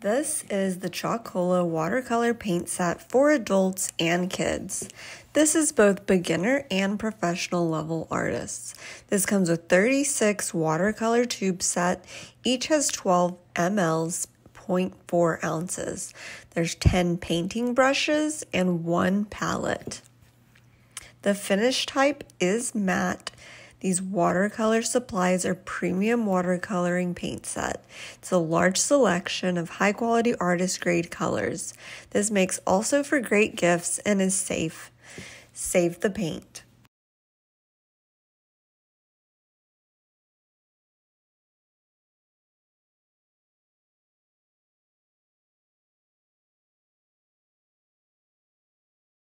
This is the Chalkola Watercolor Paint Set for adults and kids. This is both beginner and professional level artists. This comes with 36 watercolor tube set. Each has 12 mLs, 0.4 ounces. There's 10 painting brushes and 1 palette. The finish type is matte. These watercolor supplies are premium watercoloring paint set. It's a large selection of high quality artist grade colors. This makes also for great gifts and is safe. Save the paint.